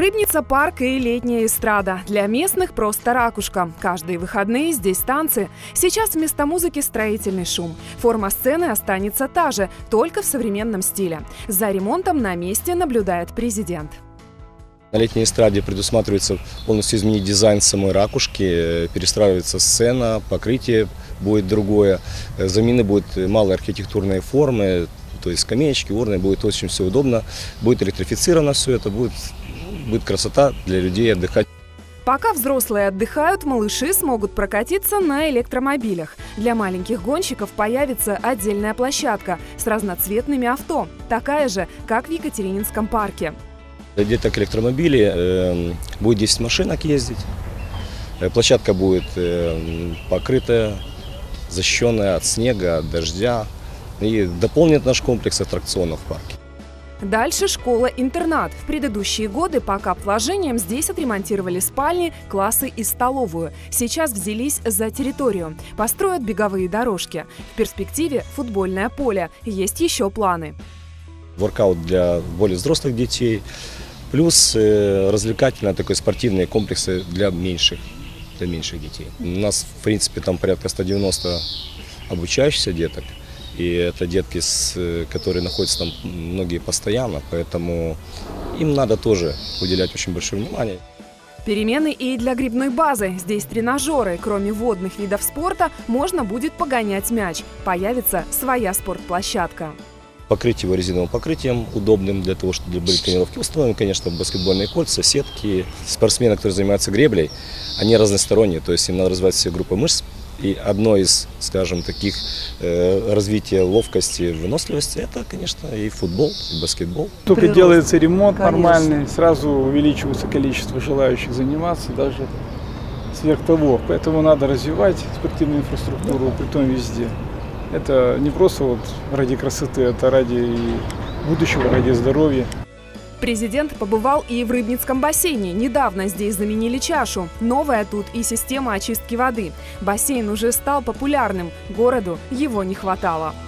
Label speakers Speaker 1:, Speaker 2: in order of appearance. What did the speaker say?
Speaker 1: Рыбница, парк и летняя эстрада. Для местных просто ракушка. Каждые выходные здесь танцы. Сейчас вместо музыки строительный шум. Форма сцены останется та же, только в современном стиле. За ремонтом на месте наблюдает президент.
Speaker 2: На летней эстраде предусматривается полностью изменить дизайн самой ракушки, перестраивается сцена, покрытие будет другое, замены будут малые архитектурные формы, то есть скамеечки, урны, будет очень все удобно, будет электрифицировано все это, будет красота для людей отдыхать.
Speaker 1: Пока взрослые отдыхают, малыши смогут прокатиться на электромобилях. Для маленьких гонщиков появится отдельная площадка с разноцветными авто, такая же, как в Екатерининском парке.
Speaker 2: Для деток электромобилей будет 10 машинок ездить, площадка будет покрытая, защищенная от снега, от дождя и дополнит наш комплекс аттракционов в парке.
Speaker 1: Дальше школа-интернат. В предыдущие годы по кап-вложениям здесь отремонтировали спальни, классы и столовую. Сейчас взялись за территорию. Построят беговые дорожки. В перспективе футбольное поле. Есть еще планы.
Speaker 2: Воркаут для более взрослых детей, плюс развлекательные такие спортивные комплексы для меньших детей. У нас, в принципе, там порядка 190 обучающихся деток. И это детки, которые находятся там многие постоянно, поэтому им надо тоже уделять очень большое внимание.
Speaker 1: Перемены и для грибной базы. Здесь тренажеры. Кроме водных видов спорта, можно будет погонять мяч. Появится своя спортплощадка.
Speaker 2: Покрыть его резиновым покрытием, удобным для того, чтобы были тренировки. Установим, конечно, баскетбольные кольца, сетки. Спортсмены, которые занимаются греблей, они разносторонние, то есть им надо развивать все группы мышц. И одно из, скажем, таких развития ловкости, выносливости, это, конечно, и футбол, и баскетбол.
Speaker 3: Только делается ремонт нормальный, сразу увеличивается количество желающих заниматься, даже сверх того. Поэтому надо развивать спортивную инфраструктуру, притом везде. Это не просто вот ради красоты, это ради будущего, ради здоровья.
Speaker 1: Президент побывал и в Рыбницком бассейне. Недавно здесь заменили чашу. Новая тут и система очистки воды. Бассейн уже стал популярным. Городу его не хватало.